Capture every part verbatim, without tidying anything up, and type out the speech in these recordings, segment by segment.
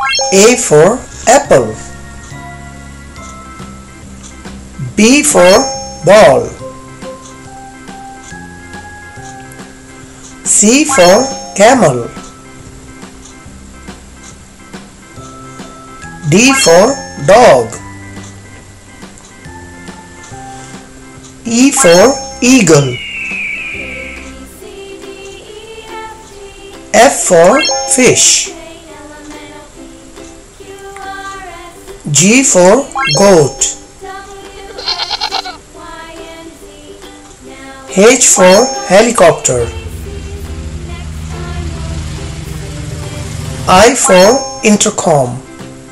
A for apple. B for ball. C for camel. D for dog. E for eagle. F for fish. G for goat. H for helicopter. I for intercom.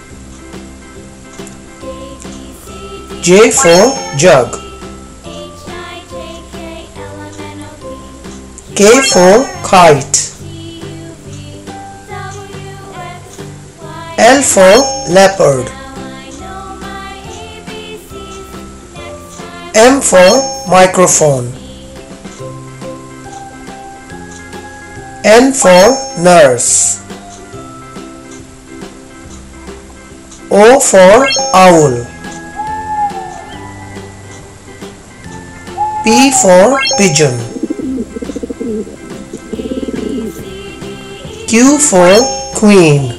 J for jug. K for kite. L for leopard. M for microphone. N for nurse. O for owl. P for pigeon. Q for queen.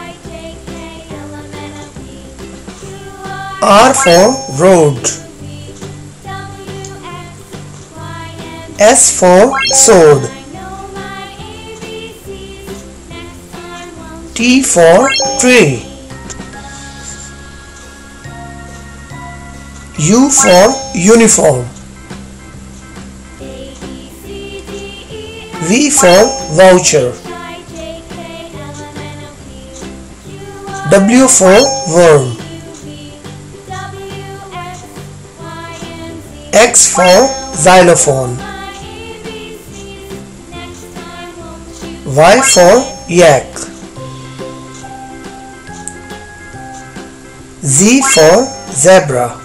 R for road. S for sword. T for tree. U for uniform. V for voucher. W for worm. X for xylophone. Y for yak. Z for zebra.